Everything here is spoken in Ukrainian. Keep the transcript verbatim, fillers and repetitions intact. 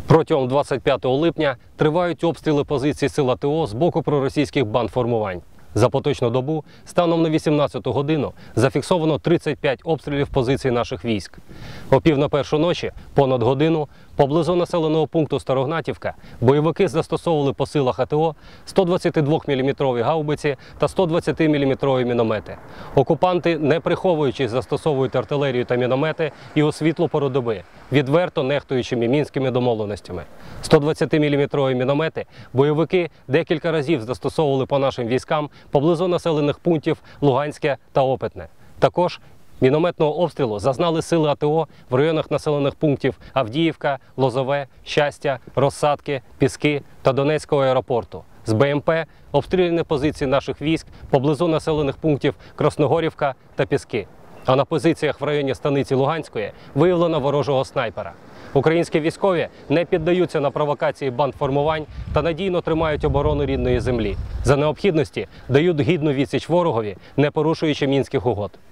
Протягом двадцять п'ятого липня тривають обстріли позицій сил АТО з боку проросійських бандформувань. За поточну добу, станом на вісімнадцяту годину, зафіксовано тридцять п'ять обстрілів позицій наших військ. О пів на першу ночі, понад годину, поблизу населеного пункту Старогнатівка, бойовики застосовували по силах АТО сто двадцятидвоміліметрові гаубиці та сто двадцятиміліметрові міномети. Окупанти, не приховуючись, застосовують артилерію та міномети і у світлу пору доби, відверто нехтуючи мінськими домовленостями. сто двадцятиміліметрові міномети бойовики декілька разів застосовували по нашим військам поблизу населених пунктів Луганське та Опитне. Також мінометного обстрілу зазнали сили АТО в районах населених пунктів Авдіївка, Лозове, Щастя, Розсадки, Піски та Донецького аеропорту. З БМП обстріляні позиції наших військ поблизу населених пунктів Красногорівка та Піски. А на позиціях в районі станиці Луганської виявлено ворожого снайпера. Українські військові не піддаються на провокації бандформувань та надійно тримають оборону рідної землі. За необхідності дають гідну відсіч ворогові, не порушуючи мінських угод.